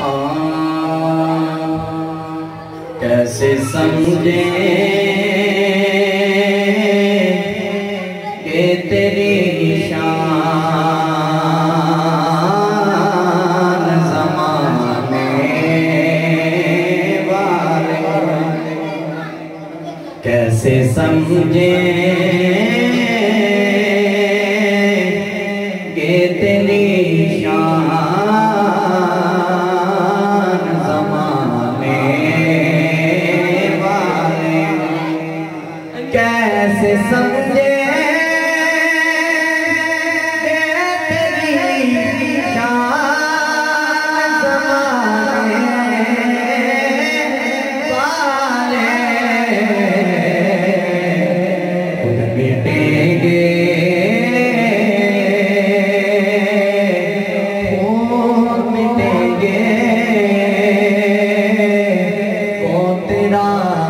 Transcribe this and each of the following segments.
कैसे समझे कि तेरी शान ज़माने वाले, कैसे समझे कि तेरी कैसे समझे तेरी शान ज़माने वाले, खुद मिटेंगे खुद मिटेंगे वो तेरा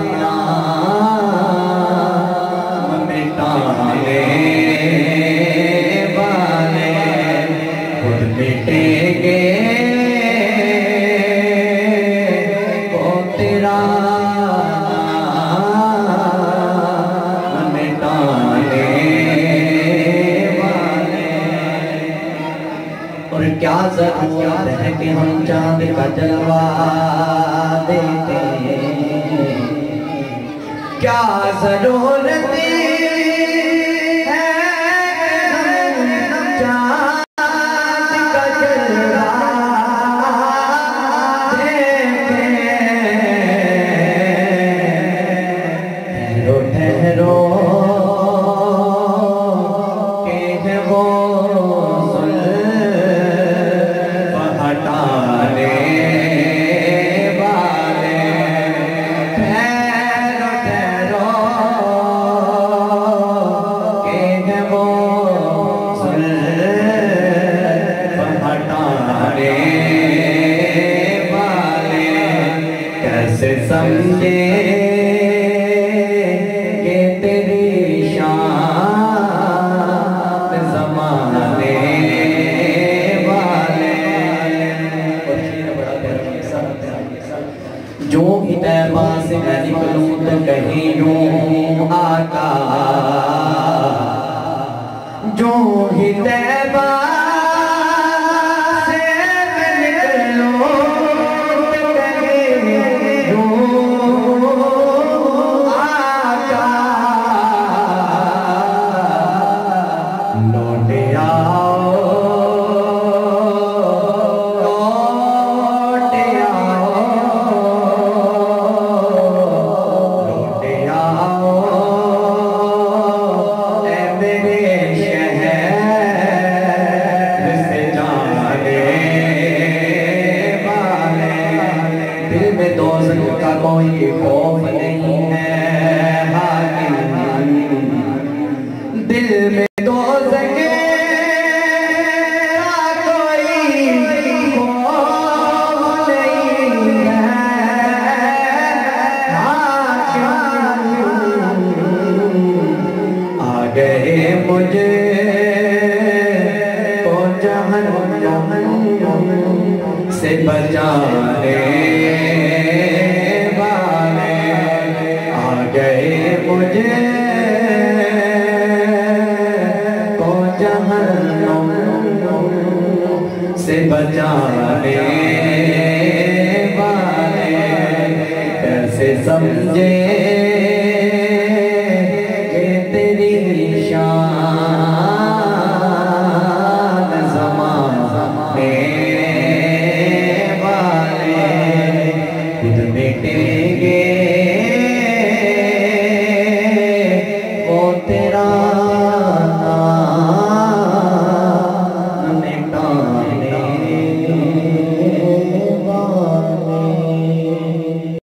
मिटेंगे वो तेरा मिटाने वाले। और क्या जरूरत है कि हम चांद का जलवा देते हैं, क्या जरूरत है समझे कि तेरी शान ज़माने वाले। जो ही तैबा से मैं निकलूं तो कहीं यूं आका, जो ही तैबा का कोई खौफ नहीं है हाकिम, दिल में दोज़ख का कोई खौफ नहीं है हाकिम। आ गए मुझे तो जहन्नम से बचाने मुझे को जहन्नम से बचाने वाले, कैसे समझे